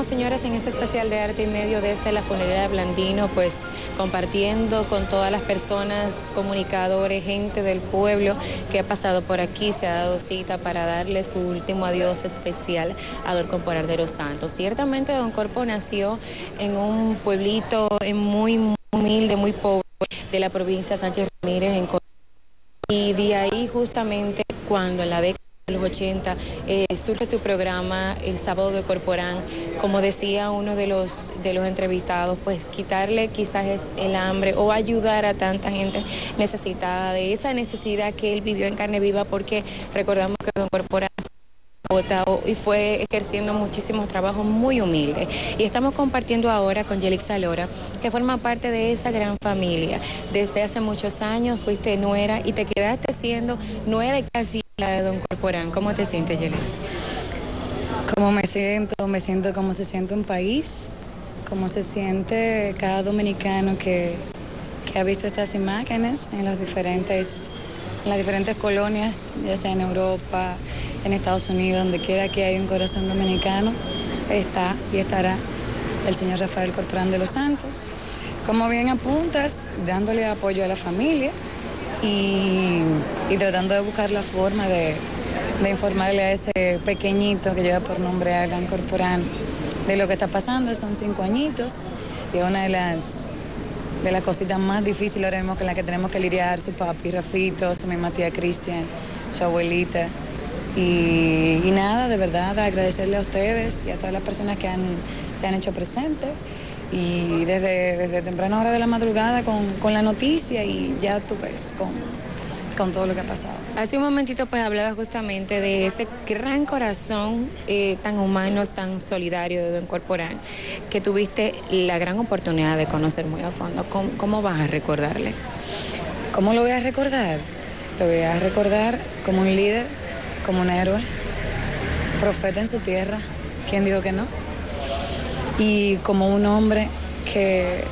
Seguimos, señores, en este especial de Arte y Medio desde la Funeraria Blandino, pues compartiendo con todas las personas, comunicadores, gente del pueblo que ha pasado por aquí, se ha dado cita para darle su último adiós especial a don Corporal de los Santos. Ciertamente don Corpo nació en un pueblito muy humilde, muy pobre de la provincia de Sánchez Ramírez, en Colombia, y de ahí justamente cuando en la década de los 80 surge su programa El Sábado de Corporán, como decía uno de los entrevistados, pues quitarle quizás es el hambre o ayudar a tanta gente necesitada de esa necesidad que él vivió en carne viva, porque recordamos que don Corporán y fue ejerciendo muchísimos trabajos muy humildes. Y estamos compartiendo ahora con Yelixa Lora, que forma parte de esa gran familia. Desde hace muchos años fuiste nuera y te quedaste siendo nuera y casi la de don Corporán. ¿Cómo te sientes, Yelixa? ¿Cómo me siento? Me siento como se siente un país, como se siente cada dominicano que ha visto estas imágenes en las diferentes colonias, ya sea en Europa, en Estados Unidos, donde quiera que haya un corazón dominicano, está y estará el señor Rafael Corporán de los Santos. Como bien apuntas, dándole apoyo a la familia y tratando de buscar la forma de informarle a ese pequeñito que lleva por nombre Alan Corporán de lo que está pasando. Son 5 añitos y una de las cositas más difíciles ahora mismo con la que tenemos que lidiar, su papi Rafito, su misma tía Cristian, su abuelita. Y nada, de verdad, agradecerle a ustedes y a todas las personas que se han hecho presentes. Y desde temprana hora de la madrugada con la noticia, y ya tú ves con todo lo que ha pasado. Hace un momentito pues hablaba justamente de ese gran corazón tan humano, tan solidario de don Corporán, que tuviste la gran oportunidad de conocer muy a fondo. ¿Cómo vas a recordarle? ¿Cómo lo voy a recordar? Lo voy a recordar como un líder, como un héroe, profeta en su tierra, ¿quién dijo que no? Y como un hombre que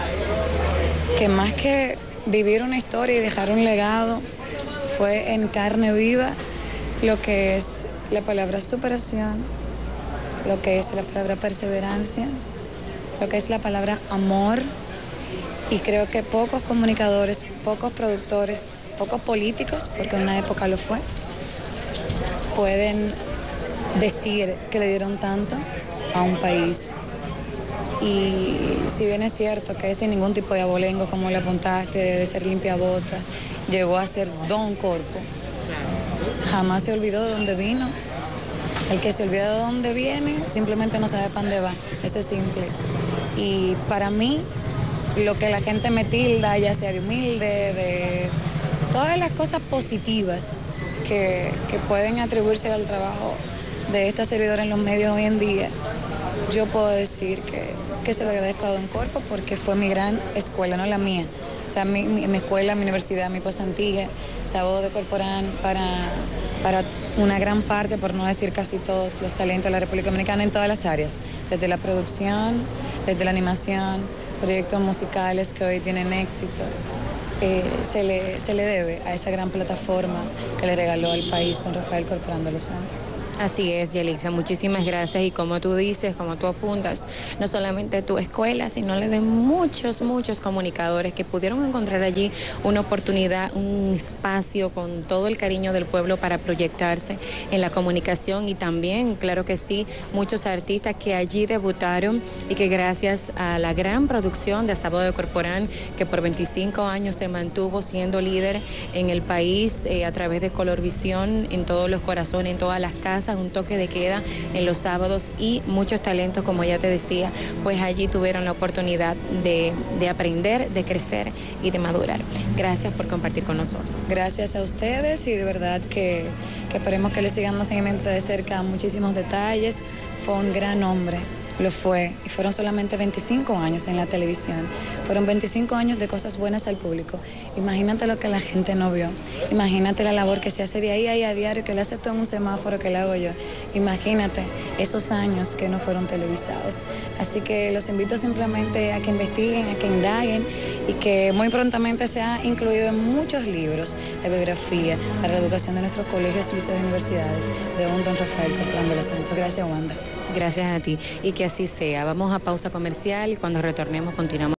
más que vivir una historia y dejar un legado, fue en carne viva lo que es la palabra superación, lo que es la palabra perseverancia, lo que es la palabra amor. Y creo que pocos comunicadores, pocos productores, pocos políticos, porque en una época lo fue, pueden decir que le dieron tanto a un país. Y si bien es cierto que es sin ningún tipo de abolengo, como le apuntaste, de ser limpiabotas, llegó a ser don Corpo, jamás se olvidó de dónde vino. El que se olvida de dónde viene simplemente no sabe para dónde va. Eso es simple. Y para mí, lo que la gente me tilda, ya sea de humilde, de todas las cosas positivas que pueden atribuirse al trabajo de esta servidora en los medios hoy en día, yo puedo decir que se lo agradezco a don Corpo, porque fue mi gran escuela, no la mía. O sea, mi escuela, mi universidad, mi pasantía, Sábado de Corporán para una gran parte, por no decir casi todos los talentos de la República Dominicana en todas las áreas, desde la producción, desde la animación, proyectos musicales que hoy tienen éxitos. Se le debe a esa gran plataforma que le regaló al país don Rafael Corporán de los Santos. Así es, Yelixa, muchísimas gracias. Y como tú dices, como tú apuntas, no solamente tu escuela, sino la de muchos comunicadores que pudieron encontrar allí una oportunidad, un espacio con todo el cariño del pueblo para proyectarse en la comunicación. Y también, claro que sí, muchos artistas que allí debutaron y que gracias a la gran producción de Sábado de Corporán, que por 25 años se mantuvo siendo líder en el país a través de Colorvisión, en todos los corazones, en todas las casas, un toque de queda en los sábados, y muchos talentos, como ya te decía, pues allí tuvieron la oportunidad de aprender, de crecer y de madurar. Gracias por compartir con nosotros. Gracias a ustedes, y de verdad que esperemos que le sigan más seguimiento de cerca a muchísimos detalles. Fue un gran hombre. Lo fue, y fueron solamente 25 años en la televisión, fueron 25 años de cosas buenas al público. Imagínate lo que la gente no vio, imagínate la labor que se hace de ahí a diario, que le hace todo un semáforo que le hago yo, imagínate esos años que no fueron televisados. Así que los invito simplemente a que investiguen, a que indaguen, y que muy prontamente sea incluido en muchos libros la biografía para la educación de nuestros colegios, liceos y universidades de un don Rafael Corporán de los Santos. Gracias, Wanda. Gracias a ti y que así sea. Vamos a pausa comercial y cuando retornemos continuamos.